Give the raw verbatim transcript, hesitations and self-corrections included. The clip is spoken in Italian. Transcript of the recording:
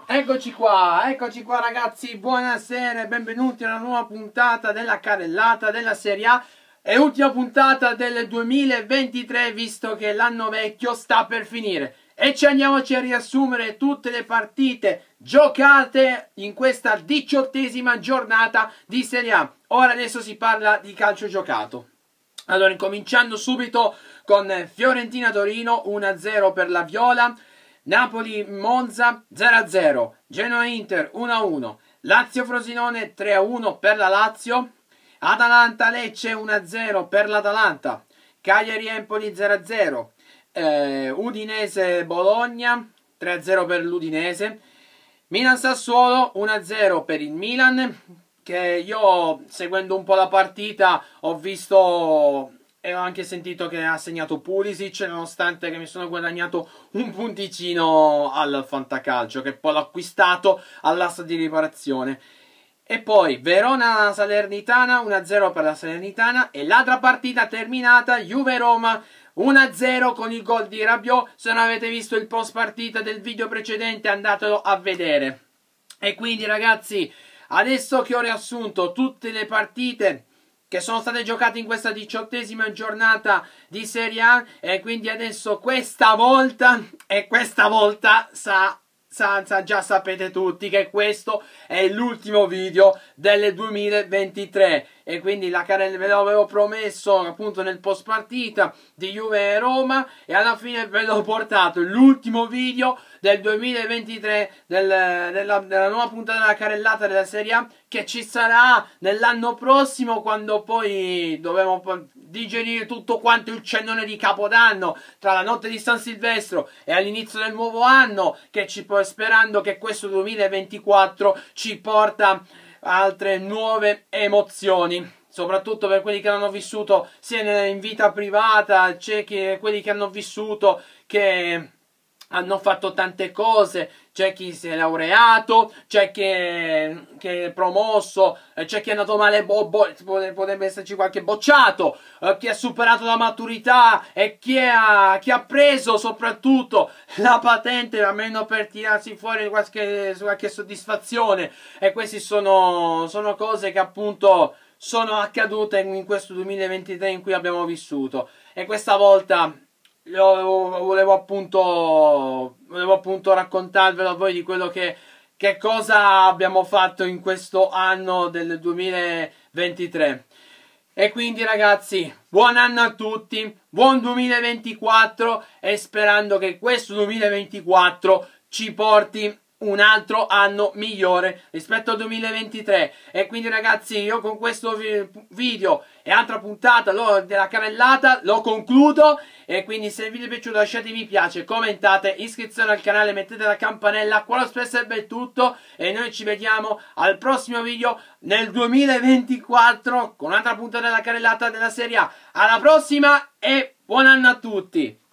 Eccoci qua, eccoci qua ragazzi, buonasera e benvenuti a una nuova puntata della carrellata della Serie A e ultima puntata del duemilaventitré, visto che l'anno vecchio sta per finire. E ci andiamoci a riassumere tutte le partite giocate in questa diciottesima giornata di Serie A. Ora adesso si parla di calcio giocato. Allora, incominciando subito con Fiorentina-Torino uno a zero per la Viola, Napoli-Monza zero a zero, Genoa-Inter uno a uno, Lazio-Frosinone tre a uno per la Lazio, Atalanta-Lecce uno a zero per l'Atalanta, Cagliari-Empoli zero a zero, eh, Udinese-Bologna tre a zero per l'Udinese, Milan-Sassuolo uno a zero per il Milan, che io seguendo un po' la partita ho visto e ho anche sentito che ha segnato Pulisic, nonostante che mi sono guadagnato un punticino al fantacalcio, che poi l'ho acquistato all'asta di riparazione. E poi Verona-Salernitana uno a zero per la Salernitana, e l'altra partita terminata, Juve-Roma uno a zero con il gol di Rabiot. Se non avete visto il post partita del video precedente, andatelo a vedere. E quindi ragazzi, adesso che ho riassunto tutte le partite che sono state giocate in questa diciottesima giornata di Serie A, e quindi adesso questa volta, e questa volta sa, sa, sa, già sapete tutti che questo è l'ultimo video del duemilaventitré, e quindi la carrellata ve l'avevo promesso appunto nel post partita di Juve e Roma, e alla fine ve l'ho portato l'ultimo video del duemilaventitré, del, della, della nuova puntata della carrellata della Serie A, che ci sarà nell'anno prossimo, quando poi dovremo digerire tutto quanto il cenone di Capodanno tra la notte di San Silvestro e all'inizio del nuovo anno, che ci sperando che questo duemilaventiquattro ci porta altre nuove emozioni, soprattutto per quelli che hanno vissuto sia in vita privata, c'è che quelli che hanno vissuto che hanno fatto tante cose, c'è chi si è laureato, c'è chi è, che è promosso, c'è chi è andato male, bo, bo, potrebbe esserci qualche bocciato, eh, chi ha superato la maturità e chi ha, chi ha preso soprattutto la patente almeno per tirarsi fuori qualche, qualche soddisfazione. E queste sono, sono cose che appunto sono accadute in questo duemilaventitré in cui abbiamo vissuto, e questa volta volevo appunto, volevo appunto raccontarvelo a voi di quello che, che cosa abbiamo fatto in questo anno del duemilaventitré. E quindi ragazzi, buon anno a tutti, buon duemilaventiquattro, e sperando che questo duemilaventiquattro ci porti un altro anno migliore rispetto al duemilaventitré. E quindi ragazzi, io con questo video e altra puntata della carrellata lo concludo, e quindi se il video è piaciuto lasciate mi piace, commentate, iscrizione al canale, mettete la campanella. Qua lo Spesso è tutto, e noi ci vediamo al prossimo video nel duemilaventiquattro con un'altra puntata della carrellata della Serie A. Alla prossima e buon anno a tutti!